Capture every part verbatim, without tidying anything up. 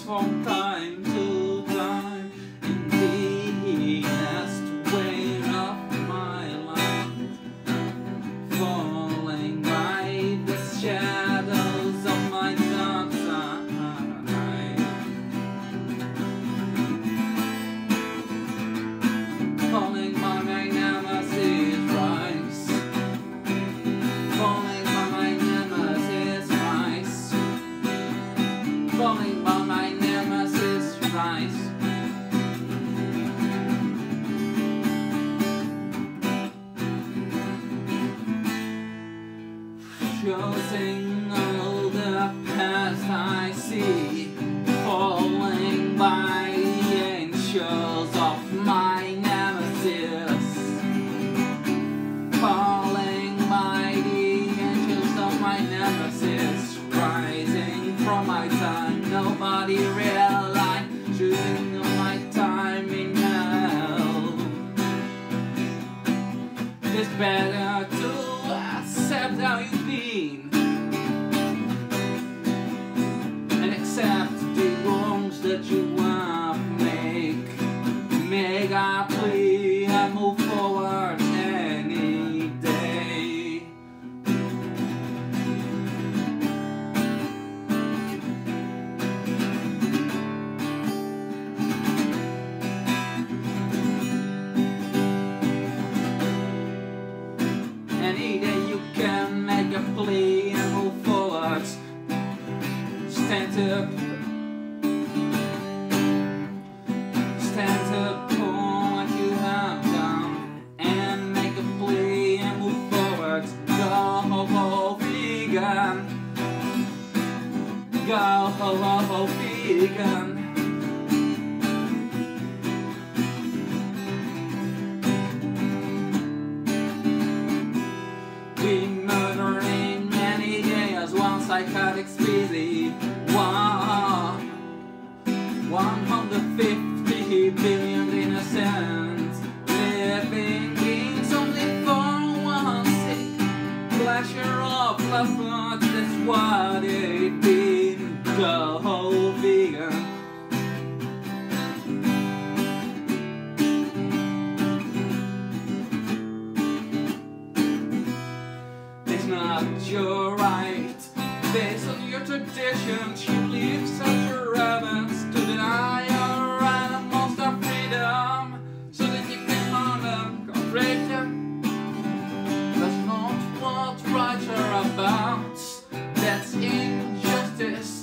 from time to time in the last way of my life, falling by the shadows of my dark side, falling by my nemesis rise, falling by my nemesis rise, falling by my nemesis rise. Choosing all the past I see, falling by the angels of my nemesis, falling by the angels of my nemesis, rising from my time. Nobody realized, choosing my time in hell. It's better to accept how you've been and accept the wrongs that you have make. Make a plea and move forward any day. Any day you can make a plea and move forward. Stand up, stand up for what you have done and make a plea and move forward. Go vegan, go vegan. Been murdering many days, one psychotic species. One, one hundred fifty billion innocents, living beings only for one sick pleasure of love. That's what it been. Go vegan. It's not your right, based on your traditions, you leave such a reverence to deny your animals their freedom, so that you can harm them, correct them. That's not what rights are about, that's injustice.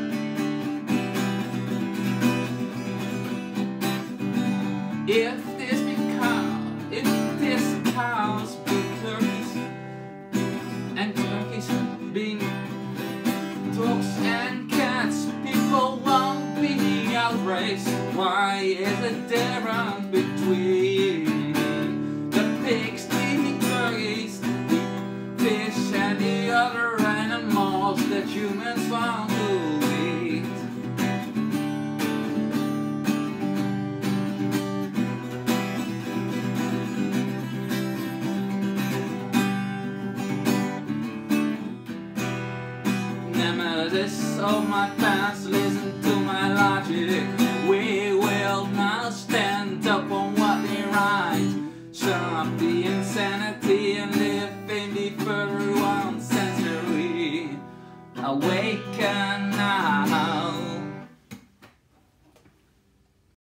If this becomes, if this cows be turkeys, and turkeys being dogs and cats, people won't be outraged. Why is it different between the pigs, the turkeys, the fish and the other animals that humans want to eat? Nemesis of my past, listen to my logic. We will not stand up on what they write. Stop the insanity and live in the thirty-first century. Awaken now.